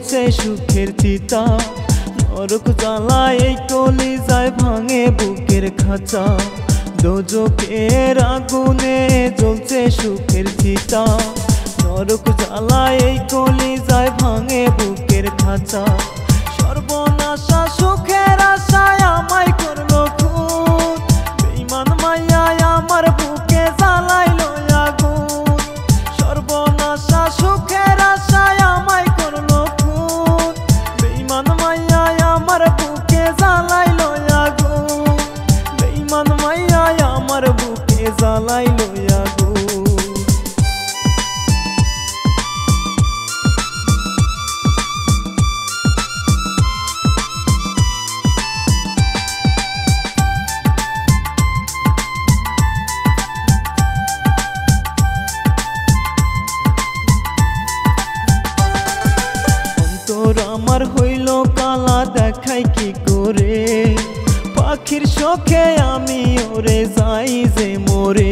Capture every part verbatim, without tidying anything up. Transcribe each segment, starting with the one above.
জ্বলছে সুখের চিতা, নরক জ্বালায় এই কলিজায় ভাঙে বুকের খাঁচা। দোজখের আগুনে জ্বলছে সুখের চিতা, নরক জ্বালায় এই কলিজায় ভাঙে বুকের খাঁচা। সর্বনাশা সুখের আশায় আমায় করলো খুন, বেঈমান মাইয়ায় আমার বুকে জ্বালাইলো আগুন। সর্বনাশা সুখের আশায় আমায় করলো খুন, বেঈমান মাইয়ায় আমার বুকে জ্বালাইলো আগুন। বেঈমান মাইয়ায় আমার বুকে জ্বালাইলো আগুন। আমার হইল কালা দেখাই কি করে, পাখির শখে আমি ওরে যাই যে মোরে।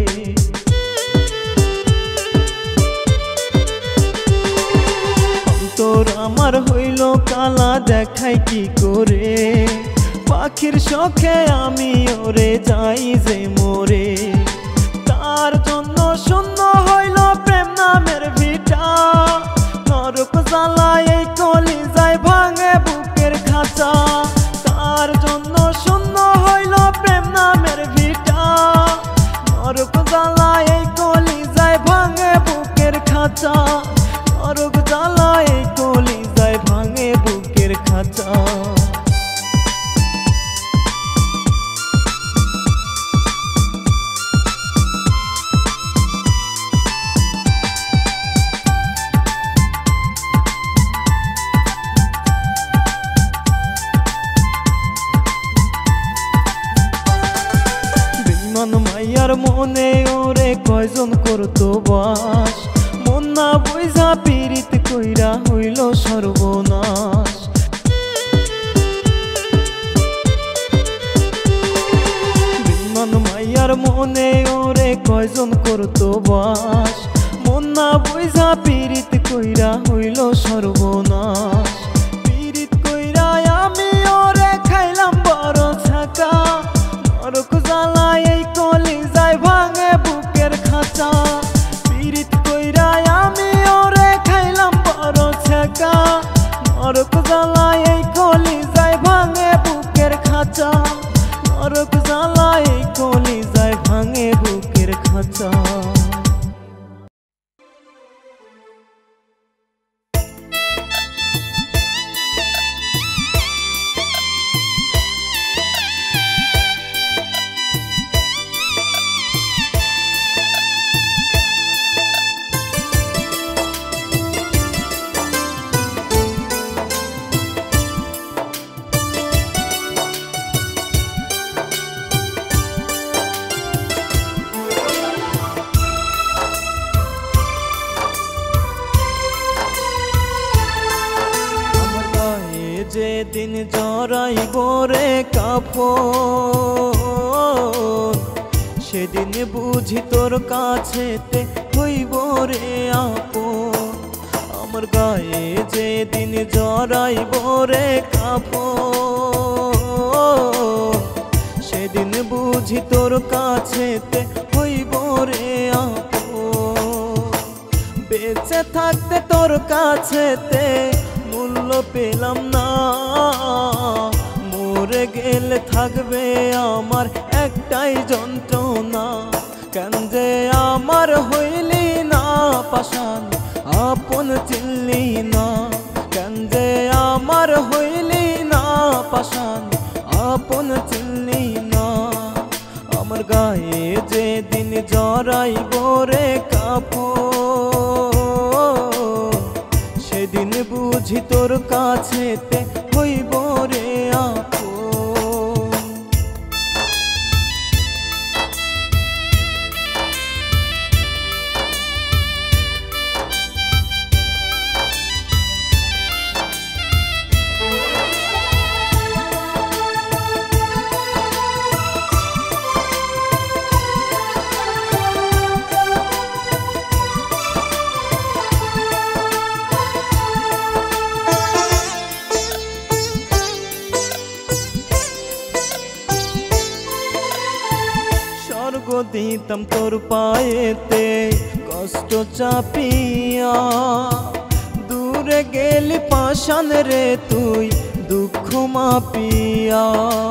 অন্তর আমার হইল কালা দেখাই কি করে, পাখির শখে আমি ওরে যাই যে মোরে। তার জন্য শূন্য হইল প্রেম নামের ভিটা, নরক জ্বালায় এই কলিজায় ভাঙে বুকের খাঁচা। তার জন্য শূন্য হইল প্রেম নামের ভিটা, নরক জ্বালায় এই কলিজায় ভাঙে বুকের খাঁচা। নরক জ্বালায় এই কলিজায় ভাঙে বুকের খাঁচা। মাইয়ার মনে ওরে কয়জন করতো বাস, মন না বুঝা পীড়িত কইরা হইল সর্বনাশ। বেঈমান মাইয়ার মনে ওরে কয়জন করতো বাস, মন না বুঝা পীড়িত কইরা হইল সর্বনাশ। পীড়িত কইরা আমি ওরে খাইলাম বড় ছাকা, নরক জ্বালায় এই কলিজায় ভাঙে বুকের খাঁচা। পীড়িত কইরা আমি ওরে খাইলাম বড় ছেকা, নরক জ্বালায় এই কলিজায় ভাঙে বুকের খাঁচা। নরক জ্বালায় এই কলিজায় ভাঙে বুকের খাঁচা। যেদিন জড়াইব রে কাফন, সেদিন বুঝি তোর কাছেতে হইব রে আপন। আমার গায়ে যেদিন জড়াইব রে কাফন, সেদিন বুঝি তোর কাছেতে হইব রে আপন। বেঁচে থাকতে তোর কাছেতে মূল্য পেলাম না, মরে গেলে থাকবে আমার একটাই যন্ত্রণা। কেন যে আমার হইলি না পাশান, আপন চিনলি না। কেন যে আমার হইলি না পাশান, আপন চিনলি না। আমার গায়ে যেদিন জড়াইব রে কাফন, সেদিন বুঝি তোর কাছেতে হইব রে আপন। স্বর্গ দিতাম তোর পায়েতে কষ্ট চাপিয়া, দূরে গেলি পাষাণ রে তুই দুঃখ মাপিয়া।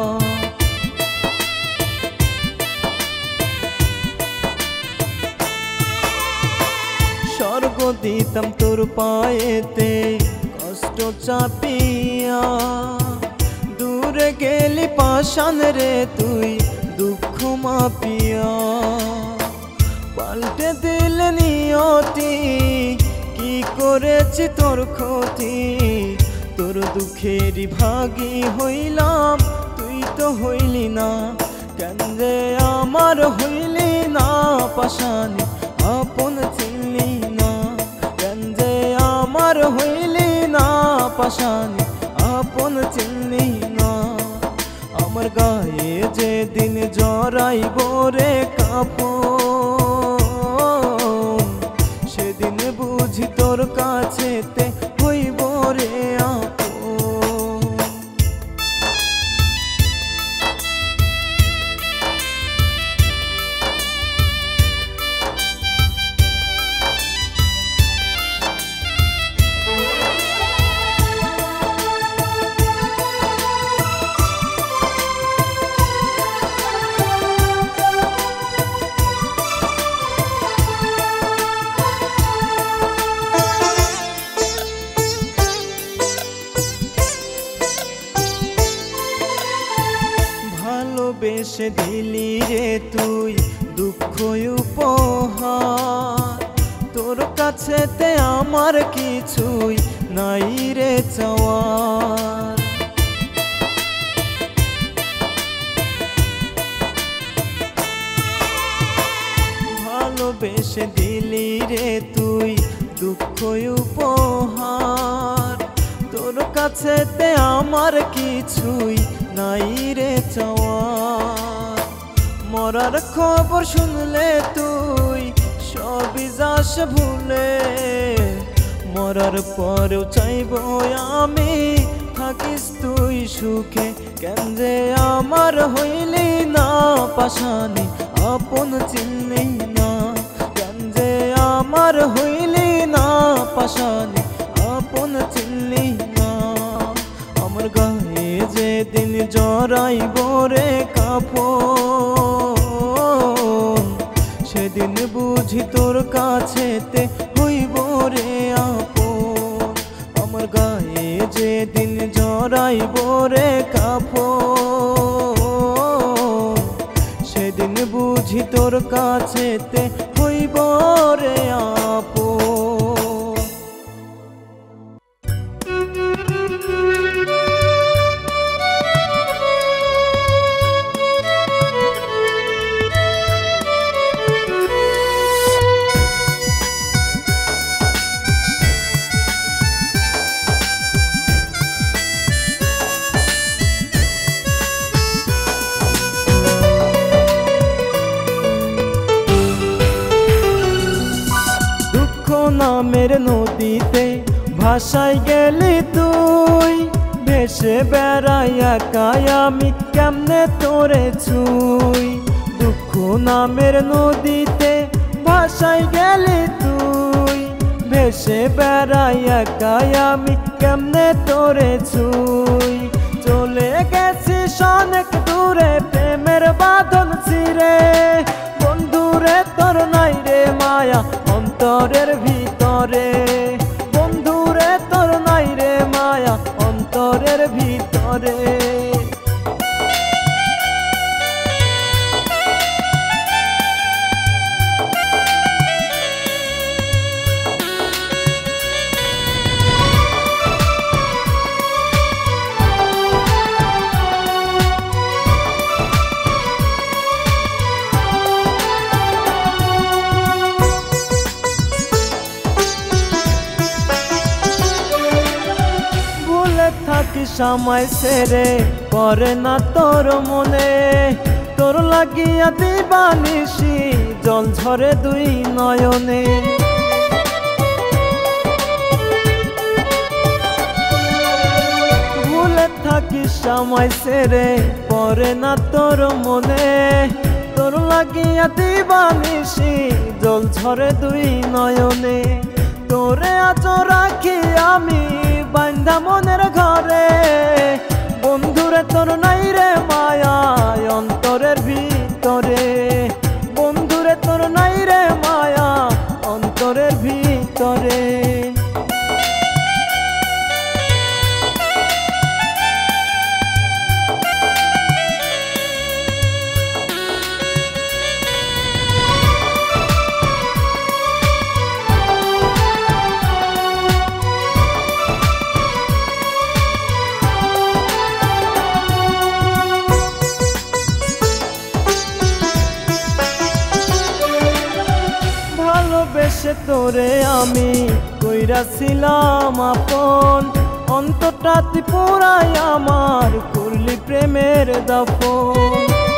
স্বর্গ দিতাম তোর পায়েতে কষ্ট চাপিয়া, দূরে গেলি পাষাণ রে তুই দুঃখ মাপিয়া। পাল্টে দিলে নিয়তি, কি করেছি তোর ক্ষতি, তোর দুঃখেরই ভাগী হইলাম তুই তো হইলি না। কেন যে আমার হইলি না পাষাণী, আপন চিনলি না। কেন যে আমার হইলি না পাষাণী, আপন চিনলি না। আমার গায়ে যেদিন জড়াইব রে কাফন, সেদিন বুঝি তোর কাছেতে হইব রে আপন। ভালোবেসে দিলি রে তুই দুঃখ উপহার, তোর কাছেতে আমার কিছুই নাই রে চাওয়ার। ভালোবেসে দিলি রে তুই দুঃখ উপহার, তোর কাছেতে আমার কিছুই নাই রে চাওয়ার। মরার খবর শুনলে তুই সবই যাস ভুলে, মরার পরেও চাইব আমি থাকিস তুই সুখে। কেন যে আমার হইলি না পাষাণী, আপন চিনলি না। কেন যে আমার হইলি না পাষাণী, আপন চিনলি না। আমার গায়ে যেদিন জড়াইব রে কাফন, সেদিন বুঝি তোর কাছেতে হইব রে আপন। আমার গায়ে যেদিন জড়াইব রে কাফন, সেদিন বুঝি তোর কাছেতে হইব রে আপন। নামের নদীতে ভাসাই গেলি তুই, ভেসে বেড়াই একাই আমি কেমনে তোরে ছুই। দুঃখ নামের নদীতে ভাসাই গেলি তুই, ভেসে বেড়াই একাই আমি কেমনে তোরে ছুই। চলে গেছিস অনেক দূরে প্রেমের বাঁধন ছিঁড়ে, বন্ধুরে তোর নাই রে মায়া অন্তরের ভিতরে। বন্ধুরে তোর নাই রে মায়া অন্তরের ভিতরে। থাকিস আমায় ছেড়ে পরে না তোর মনে, তোর লাগিয়া দিবানিশি জল ঝরে দুই নয়নে। ভুলে থাকিস আমায় ছেড়ে পরে না তোর মনে, তোর তোর লাগিয়া দিবানিশি জল ঝরে দুই নয়নে তোরে আজ রাখি আমি বান্ধা মনের ঘরে বন্ধুরে তোর নাই রে মায়া অন্তরের ভিতরে বন্ধুরে তোর নাই রে মায়া অন্তরের ভিতরে ভালোবেসে তোরে আমি কইরাছিলাম আপন অন্তরটা তুই পুরাই আমার করলি প্রেমের দাফন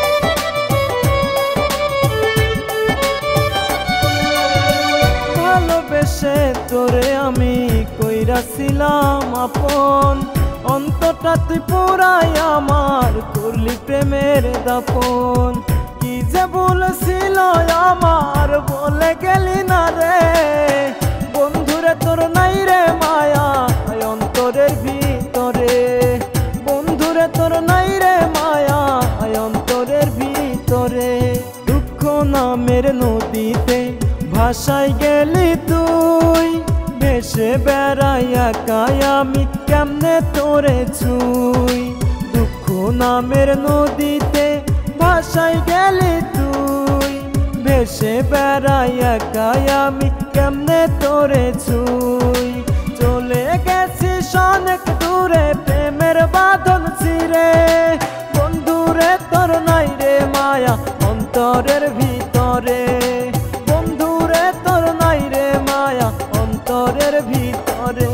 ভালোবেসে তোরে আমি কইরাছিলাম আপন অন্তরটা তুই পুরাই আমার করলি প্রেমের দাফন কি যে বলেছিল আমার বলে গেলি না রে বন্ধুরে তোর নাই রে মায়া অন্তরের ভিতরে বন্ধুরে তোর নাই রে মায়া অন্তরের ভিতরে দুঃখ নামের নদীতে ভাসাই গেলি তুই ভেসে বেড়াই একাই আমি কেমনে তোরে ছুই দুঃখ নামের নদীতে ভাসাই গেলি তুই ভেসে বেড়াই একাই আমি কেমনে তোরে ছুই চলে গেছিস অনেক দূরে প্রেমের বাঁধন ছিঁড়ে বন্ধুরে তোর নাই রে মায়া অন্তরের ভিতরে বন্ধুরে তোর নাই রে মায়া অন্তরের ভিতরে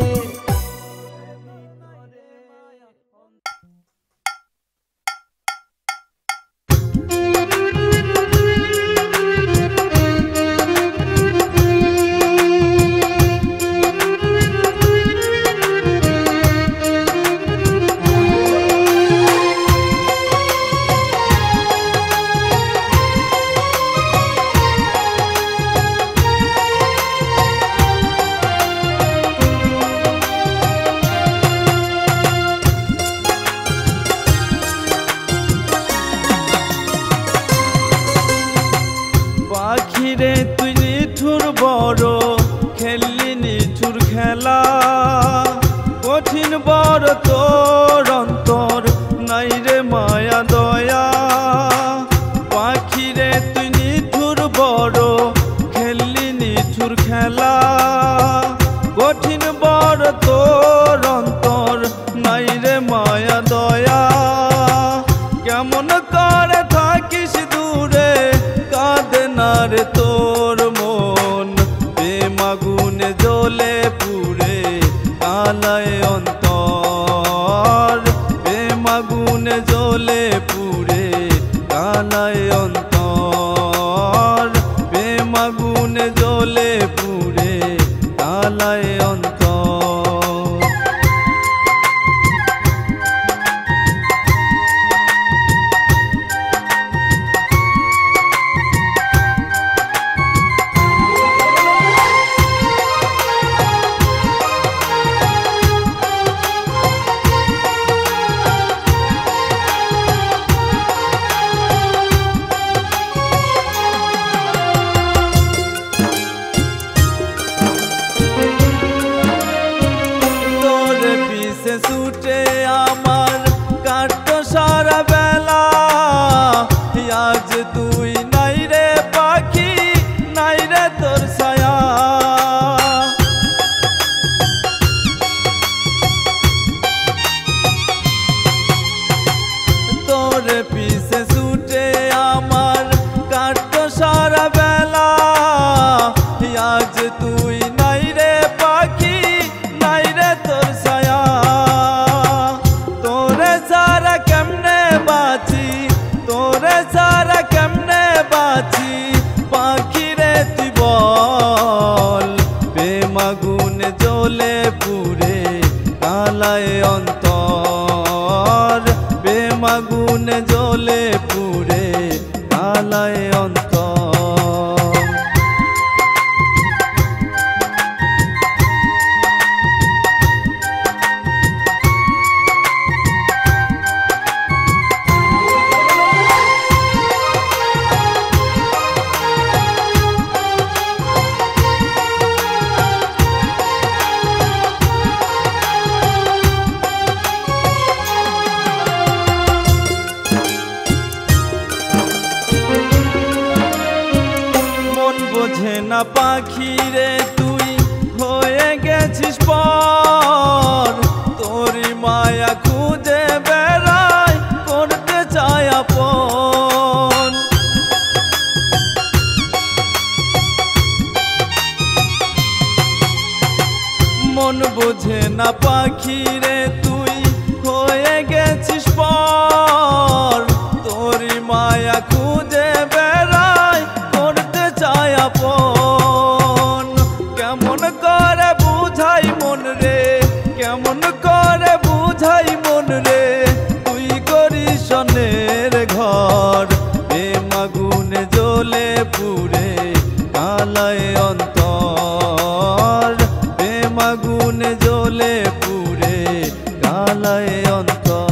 পাখিরে তুই নিঠুর বড় খেললি নিঠুর খেলা কঠিন বড় তোর অন্তর নাই রে মায়া দয়া পাখিরে তুই নিঠুর বড় খেললি নিঠুর খেলা কঠিন বড় তোর অন্তর নাই রে মায়া দয়া কেমন করে থাকিস দূরে কাঁদে না রে তোর মন প্রেম আগুনে জ্বলে পুড়ে কালায় অন্তর প্রেম আগুনে জ্বলে পুড়ে কালায় অন্তর প্রেম আগুনে জ্বলে পুড়ে কালায় অন্তর অন্তর। বোঝে না পাখি রে তুই হয়ে গেছিস পর, তোরই মায়া খুঁজে বেড়াই করতে চাই আপন। মন বোঝে না পাখি রে তুই হয়ে গেছিস পর, তোরই মায়া খুঁজে বেড়াই করতে চাই আপন। কেমন করে বুঝাই মন রে, কেমন করে বুঝাই মন রে, তুই করিস সনের ঘর। প্রেম আগুনে জ্বলে পুড়ে কালায় অন্তর, প্রেম আগুনে জ্বলে পুড়ে কালায় অন্তর।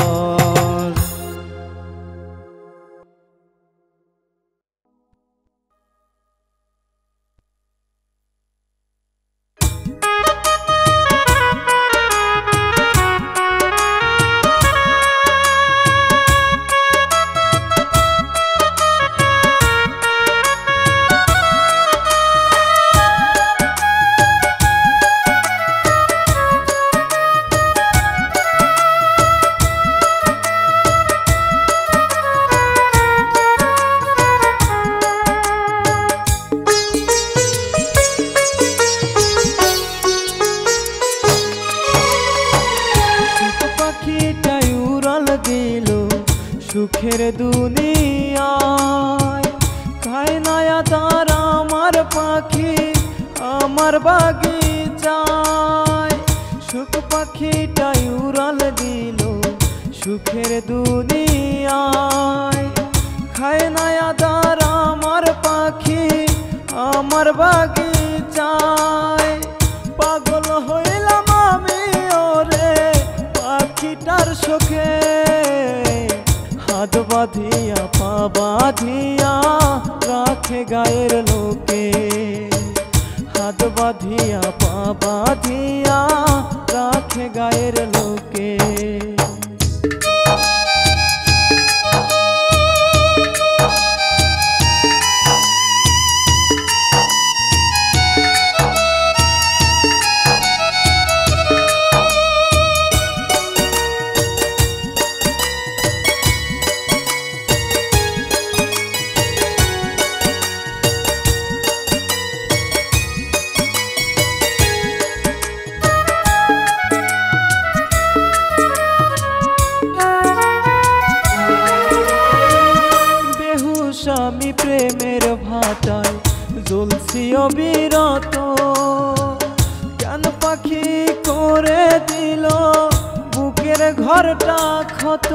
সুখের দুনিয়ায় খায় নায়া তার আমার পাখি আমার বাগিচায়। সুখ পাখিটাই উড়াল দিল সুখের দুনিয়ায়, খায় নায়া তার আমার পাখি আমার বাগিচায়। পাগল হইলাম আমি ওরে পাখিটার শোকে, হাত বাঁধিয়া পা বাঁধিয়া রাখে গায়ের লোকে, হাত বাঁধিয়া পা বাঁধিয়া রাখে গায়ের লোকে। আমি প্রেমের ভাটায় জ্বলছি অবিরত, কেন পাখি করে দিল বুকের ঘরটা ক্ষত।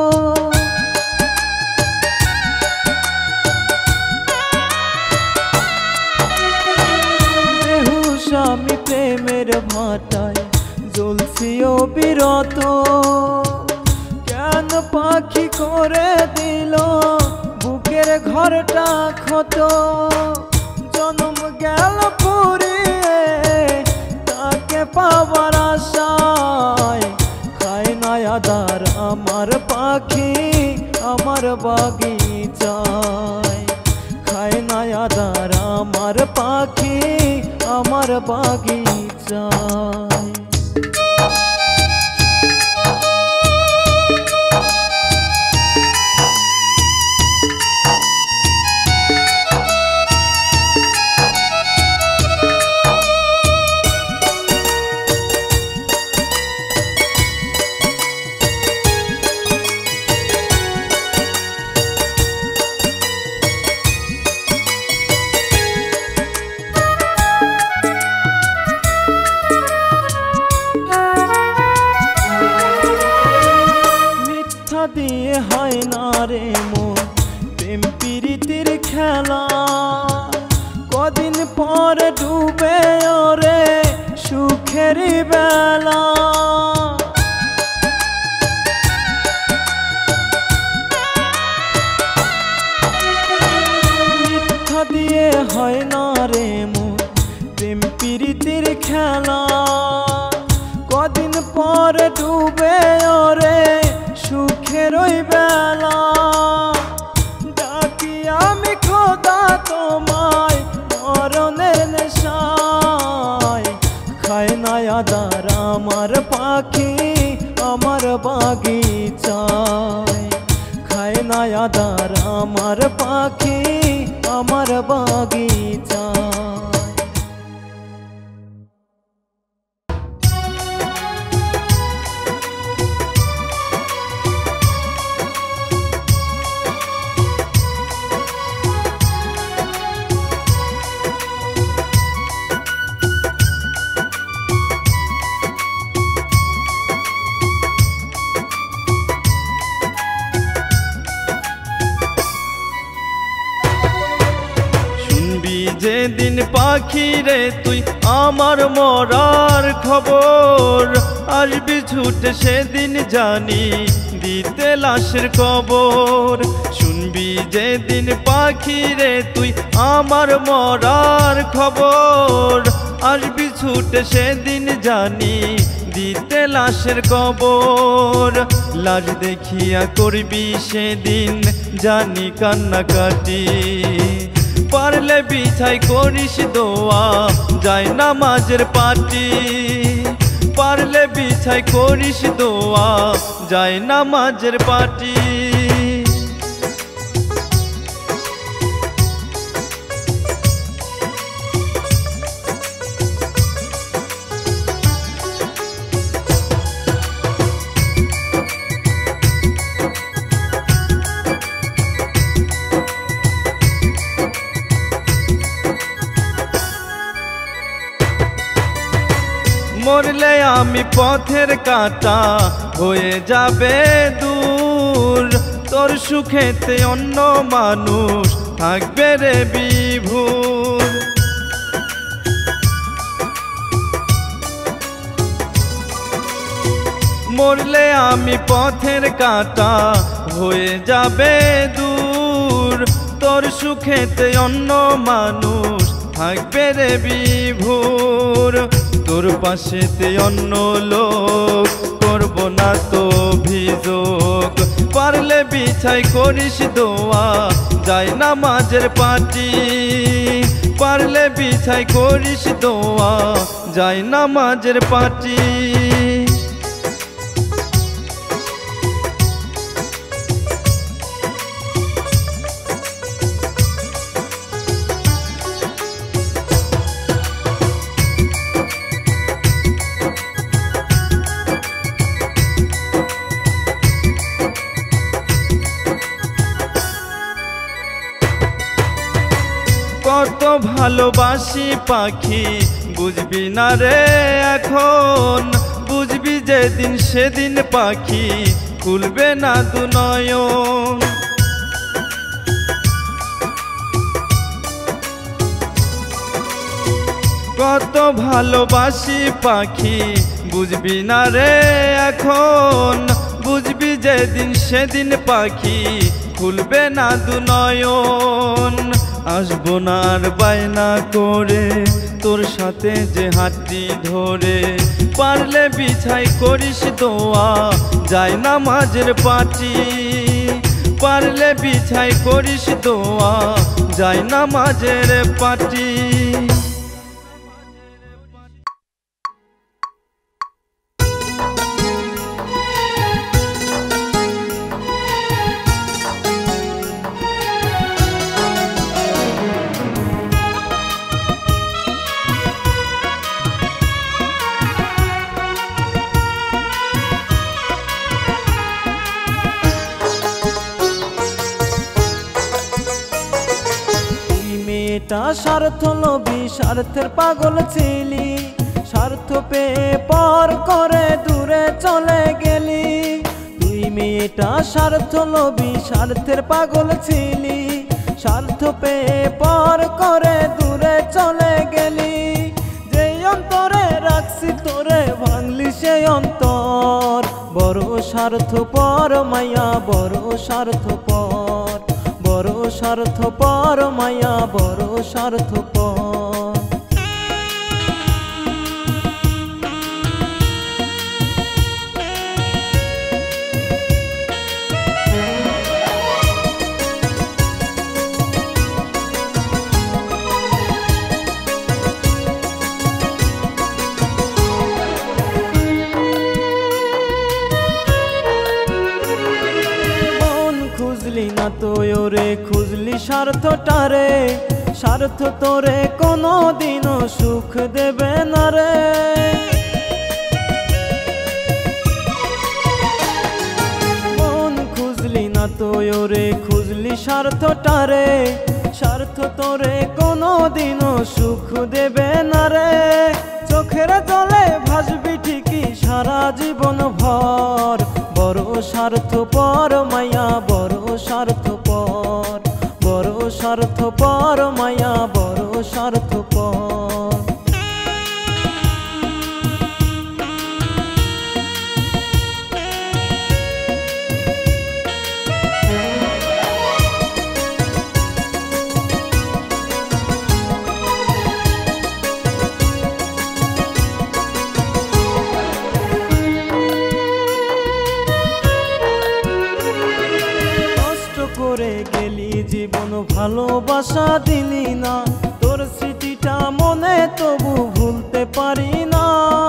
বেহুশ আমি প্রেমের ভাটায় জ্বলছি অবিরত, কেন পাখি করে দিল বুকের ঘরটা ক্ষত। জন্ম গেল পুরিয়ে তাকে পাবার আশায়, খায় নায়া দার আমার পাখি আমার বাগিচায়, খায় নায়া দার আমার পাখি আমার বাগিচায়। খেলা কদিন পর ডুবে ওরে সুখের বেলা মিথ্যা দিয়ে হয় না রে মোর প্রেম প্রীতির খেলা কদিন পর ডুবে ওরে সুখের ওই বেলা ডাকি আমি খোদা তোমায় মরণের নেশায় খায় না আদার আমার পাখি আমার বাগিচায় খায় না আদার আমার পাখি আমার বাগিচায় যেদিন পাখি রে তুই আমার মরার খবর আসবি ছুটে সেদিন জানি দিতে লাশের কবর শুনবি যেদিন পাখি রে তুই আমার মরার খবর আসবি ছুটে সেদিন জানি দিতে লাশের কবর লাশ দেখিয়া করবি সেদিন জানি কান্নাকাটি পারলে বিছাই করিস দোয়া যায় নামাজের পাটি পারলে বিছাই করিস দোয়া যায় নামাজের পাটি মরলে আমি পথের কাঁটা হয়ে যাবে দূর তোর সুখেতে অন্য মানুষ থাকবে রে বিভোর মরলে আমি পথের কাঁটা হয়ে যাবে দূর তোর সুখেতে অন্য মানুষ থাকবে রে বিভোর তোর পাশেতে অন্য লোক করব না তো অভিযোগ পারলে বিছাই করিস দোয়া যায় নামাজের পাটি পারলে বিছাই করিস দোয়া যায় নামাজের পাটি কত ভালোবাসি পাখি বুঝবি না রে এখন বুঝবি যেদিন সেদিন পাখি খুলবে না দু নয়ন কত ভালোবাসি পাখি বুঝবি না রে এখন বুঝবি যেদিন সেদিন পাখি খুলবে না দু নয়ন আসবো না আর বায়না করে তোর সাথে যে হাতটি ধরে পারলে বিছাই করিস দোয়া যায় নামাজের পাটি পারলে বিছাই করিস দোয়া যায় নামাজের পাটি স্বার্থ লোভী স্বার্থের পাগল ছিলি স্বার্থ পেয়ে পর করে দূরে চলে গেলি তুই মেয়েটা স্বার্থ লোভী স্বার্থের পাগল ছিলি স্বার্থ পেয়ে পর করে দূরে চলে গেলি। যে অন্তরে রাখছি তোরে ভাঙলি সেই অন্তর, বড় স্বার্থপর মায়া বড় স্বার্থপর, বড় স্বার্থপর মায়া বড় স্বার্থপর। খুঁজলি না তো ওরে খুঁজলি স্বার্থটারে, স্বার্থ তোরে কোনো দিনও সুখ দেবে না রে। মন খুঁজলি না তো ওরে খুঁজলি স্বার্থটারে, স্বার্থ তোরে কোনো দিনও সুখ দেবে না রে। চোখের জলে ভাসবি ঠিকই সারা জীবন ভর, বড় স্বার্থপর মায়া বড় স্বার্থপর, বড় স্বার্থপর মায়া বড় স্বার্থপর। করে গেলি জীবন ভালোবাসা দিলি না, তোর স্মৃতিটা মনে তবু ভুলতে পারি না।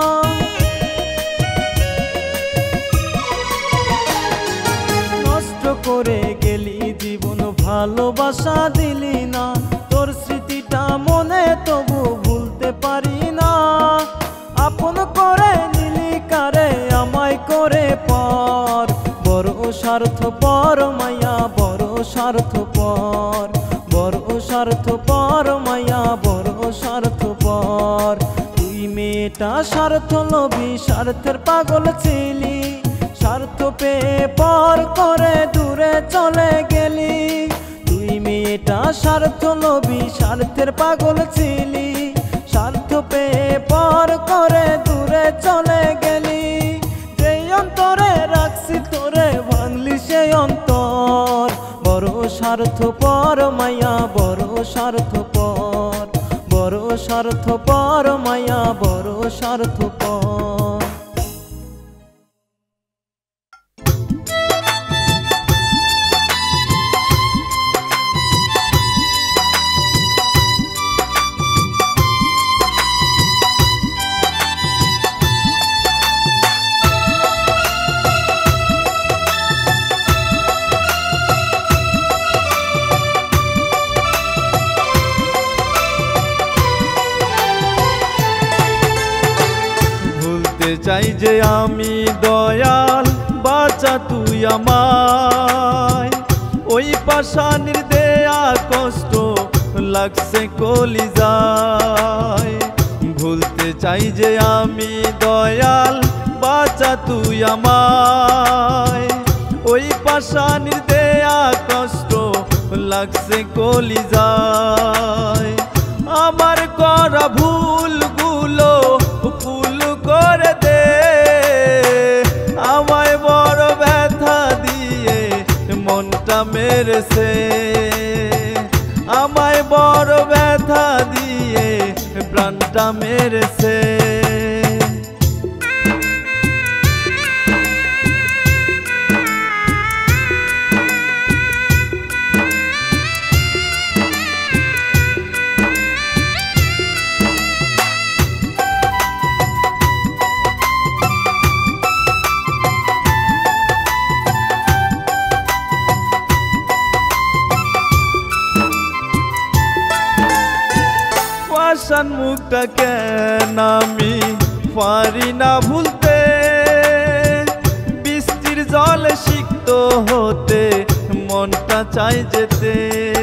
নষ্ট করে গেলি জীবন ভালোবাসা দিলি না, তোর স্মৃতিটা মনে তবু ভুলতে পারি না। আপন করে নিলি কারে আমায় করে পর, বড় স্বার্থপর মায়া বড় স্বার্থপর, বড় স্বার্থপর মায়া বড় স্বার্থপর। তুই মেয়েটা স্বার্থ লোভী স্বার্থের পাগল ছিলি, স্বার্থ পেয়ে পর করে দূরে চলে গেলি। তুই মেয়েটা স্বার্থ লোভী স্বার্থের পাগল ছিলি, স্বার্থ পেয়ে পর করে দূরে চলে গেলি। যে অন্তরে রাখছি তোরে ভাঙলি সেই অন্তর, বড় স্বার্থপর মায়া বড় স্বার্থপর, বড় স্বার্থপর মায়া বড় স্বার্থপর। চাই যে আমি দয়াল বাঁচা তুই আমায়, ওই পাষাণের দেয়া কষ্ট লাগছে কলিজায়। ভুলতে চাই যে আমি দয়াল বাঁচা তুই আমায়, ওই পাষাণের দেয়া কষ্ট লাগছে কলিজায়। আমার করা ভুলগুলো ভুল করে দে, আমায় বড় ব্যথা দিয়ে মনটা মেরেছে, আমায় বড় ব্যথা দিয়ে প্রাণটা মেরেছে। পাষাণ মুখটা কেন আমি পারি না ভুলতে, বৃষ্টির জলে সিক্ত হতে মনটা চাই যেতে।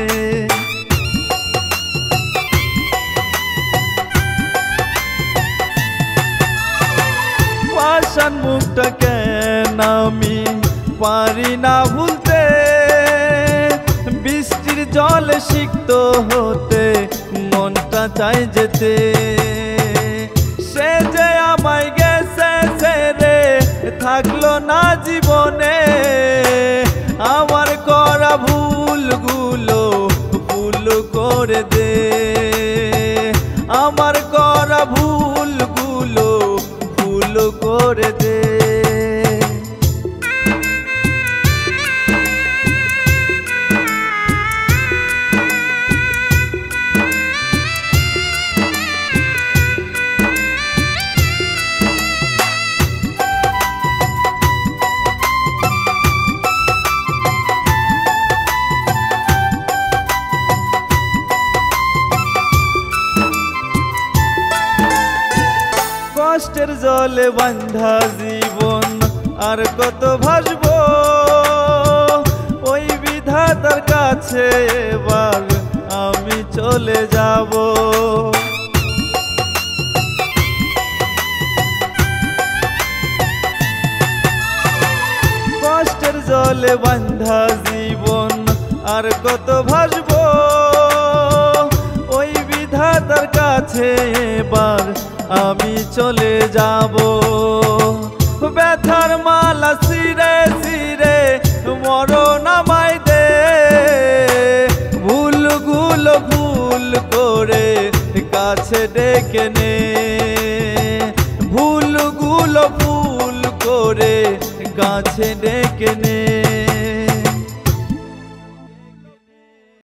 পাষাণ মুখটা কেন আমি পারি না ভুলতে, বৃষ্টির জলে হতে মনটা চাই যেতে। সে যে আমায় গেছে ছেড়ে থাকলো না জীবনে, আমার করা ভুলগুলো ভুল করে দে, আমার করা ভুলগুলো ভুল করে দে। কষ্টের জলে বাঁধা জীবন আর কত ভাসবো, ওই বিধাতার কাছে এবার আমি চলে যাব। কষ্টের জলে বাঁধা জীবন আর কত ভাসবো, ওই বিধাতার কাছে এবার আমি চলে যাব। ব্যথার মালা শিরে শিরে মরণ আমায় দে, ভুলগুলো ভুল করে কাছে ডেকে নে, ভুলগুলো ভুল করে কাছে ডেকে নে।